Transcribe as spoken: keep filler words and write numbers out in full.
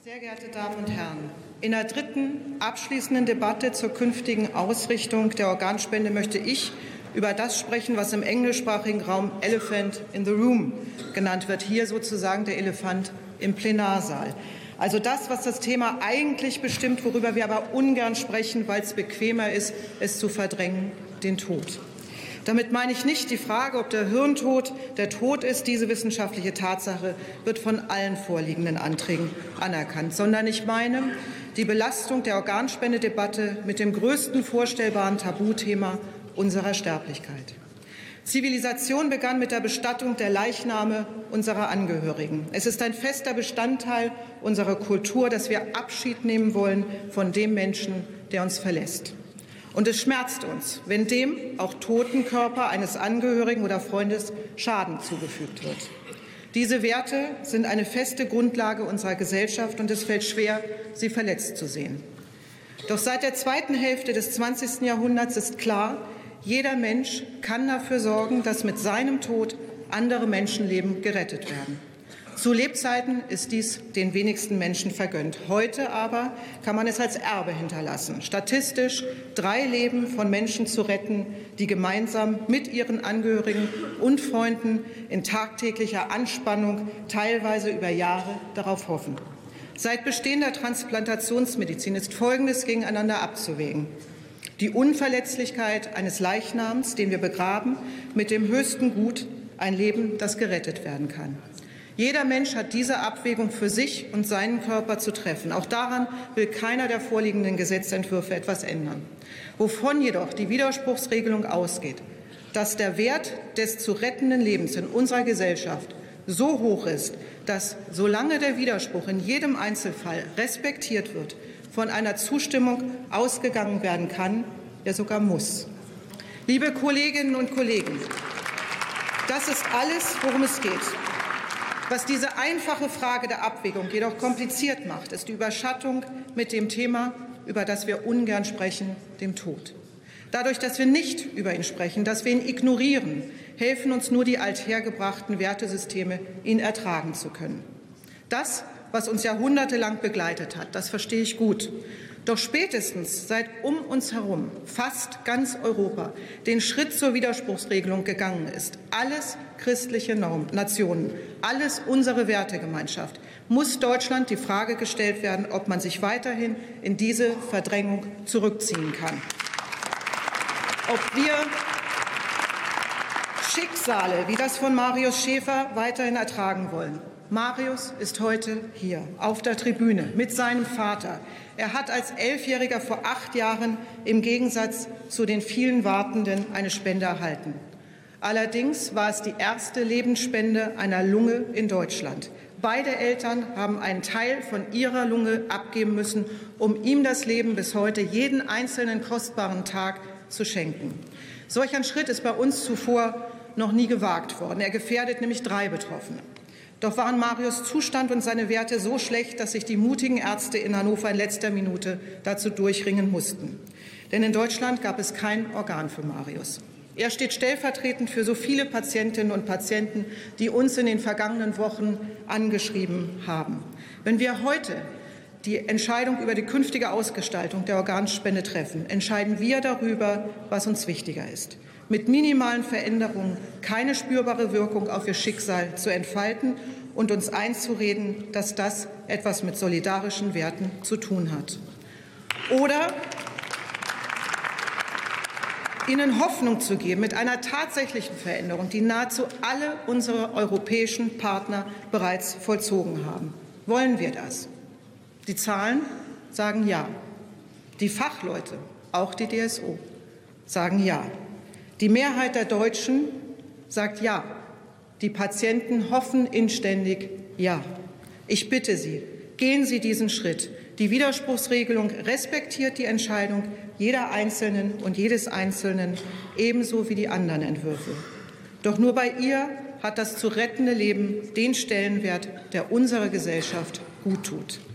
Sehr geehrte Damen und Herren, in der dritten abschließenden Debatte zur künftigen Ausrichtung der Organspende möchte ich über das sprechen, was im englischsprachigen Raum Elephant in the Room genannt wird, hier sozusagen der Elefant im Plenarsaal. Also das, was das Thema eigentlich bestimmt, worüber wir aber ungern sprechen, weil es bequemer ist, es zu verdrängen, den Tod. Damit meine ich nicht die Frage, ob der Hirntod der Tod ist. Diese wissenschaftliche Tatsache wird von allen vorliegenden Anträgen anerkannt, sondern ich meine die Belastung der Organspendedebatte mit dem größten vorstellbaren Tabuthema unserer Sterblichkeit. Zivilisation begann mit der Bestattung der Leichname unserer Angehörigen. Es ist ein fester Bestandteil unserer Kultur, dass wir Abschied nehmen wollen von dem Menschen, der uns verlässt. Und es schmerzt uns, wenn dem auch toten Körper eines Angehörigen oder Freundes Schaden zugefügt wird. Diese Werte sind eine feste Grundlage unserer Gesellschaft, und es fällt schwer, sie verletzt zu sehen. Doch seit der zweiten Hälfte des zwanzigsten Jahrhunderts ist klar, jeder Mensch kann dafür sorgen, dass mit seinem Tod andere Menschenleben gerettet werden. Zu Lebzeiten ist dies den wenigsten Menschen vergönnt. Heute aber kann man es als Erbe hinterlassen, statistisch drei Leben von Menschen zu retten, die gemeinsam mit ihren Angehörigen und Freunden in tagtäglicher Anspannung, teilweise über Jahre, darauf hoffen. Seit Bestehen der Transplantationsmedizin ist Folgendes gegeneinander abzuwägen: Die Unverletzlichkeit eines Leichnams, den wir begraben, mit dem höchsten Gut, ein Leben, das gerettet werden kann. Jeder Mensch hat diese Abwägung für sich und seinen Körper zu treffen. Auch daran will keiner der vorliegenden Gesetzentwürfe etwas ändern. Wovon jedoch die Widerspruchsregelung ausgeht, dass der Wert des zu rettenden Lebens in unserer Gesellschaft so hoch ist, dass, solange der Widerspruch in jedem Einzelfall respektiert wird, von einer Zustimmung ausgegangen werden kann, ja sogar muss. Liebe Kolleginnen und Kollegen, das ist alles, worum es geht. Was diese einfache Frage der Abwägung jedoch kompliziert macht, ist die Überschattung mit dem Thema, über das wir ungern sprechen, dem Tod. Dadurch, dass wir nicht über ihn sprechen, dass wir ihn ignorieren, helfen uns nur die althergebrachten Wertesysteme, ihn ertragen zu können. Das, was uns jahrhundertelang begleitet hat, das verstehe ich gut. Doch spätestens seit um uns herum fast ganz Europa den Schritt zur Widerspruchsregelung gegangen ist, alles christliche Nationen, alles unsere Wertegemeinschaft, muss Deutschland die Frage gestellt werden, ob man sich weiterhin in diese Verdrängung zurückziehen kann. Ob wir Schicksale wie das von Marius Schäfer weiterhin ertragen wollen. Marius ist heute hier auf der Tribüne mit seinem Vater. Er hat als Elfjähriger vor acht Jahren im Gegensatz zu den vielen Wartenden eine Spende erhalten. Allerdings war es die erste Lebensspende einer Lunge in Deutschland. Beide Eltern haben einen Teil von ihrer Lunge abgeben müssen, um ihm das Leben bis heute jeden einzelnen kostbaren Tag zu schenken. Solch ein Schritt ist bei uns zuvor noch nie gewagt worden. Er gefährdet nämlich drei Betroffene. Doch waren Marius' Zustand und seine Werte so schlecht, dass sich die mutigen Ärzte in Hannover in letzter Minute dazu durchringen mussten. Denn in Deutschland gab es kein Organ für Marius. Er steht stellvertretend für so viele Patientinnen und Patienten, die uns in den vergangenen Wochen angeschrieben haben. Wenn wir heute die Entscheidung über die künftige Ausgestaltung der Organspende treffen, entscheiden wir darüber, was uns wichtiger ist. Mit minimalen Veränderungen keine spürbare Wirkung auf ihr Schicksal zu entfalten und uns einzureden, dass das etwas mit solidarischen Werten zu tun hat. Oder ihnen Hoffnung zu geben mit einer tatsächlichen Veränderung, die nahezu alle unsere europäischen Partner bereits vollzogen haben. Wollen wir das? Die Zahlen sagen ja. Die Fachleute, auch die D S O, sagen ja. Die Mehrheit der Deutschen sagt ja. Die Patienten hoffen inständig ja. Ich bitte Sie, gehen Sie diesen Schritt. Die Widerspruchsregelung respektiert die Entscheidung jeder Einzelnen und jedes Einzelnen, ebenso wie die anderen Entwürfe. Doch nur bei ihr hat das zu rettende Leben den Stellenwert, der unserer Gesellschaft gut tut.